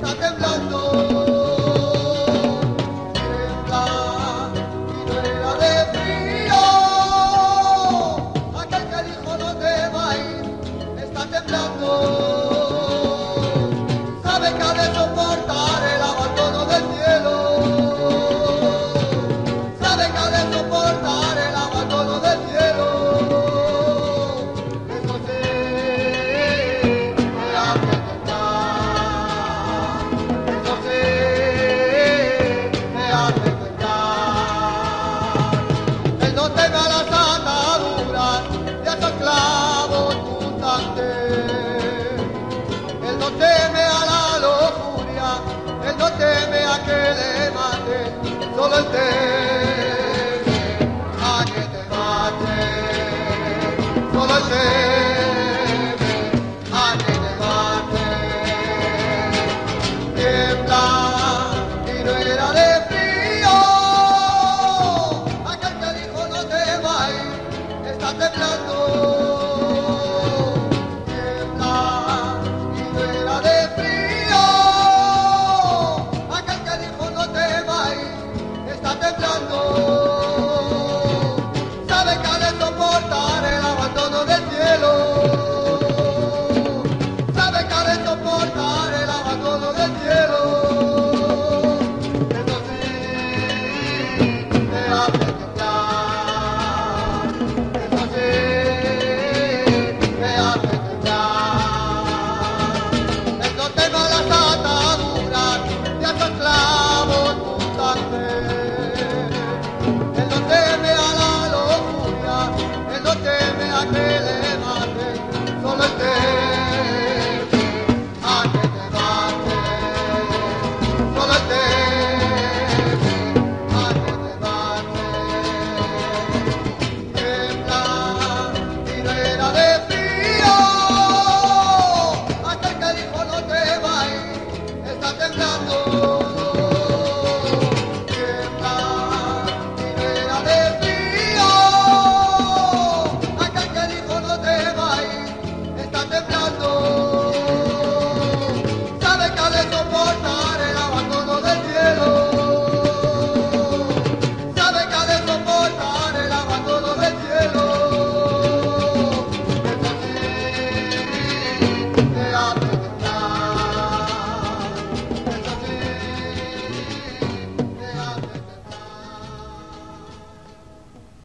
está temblando, tiembla y no era de frío, aquel que dijo no te va a ir, está temblando, sabe que ha de soportar el abandono del cielo, sabe que ha de soportar el abandono del cielo. Él no teme a la lujuria, él no teme a que le maten, solo él teme a que te maten, solo él teme.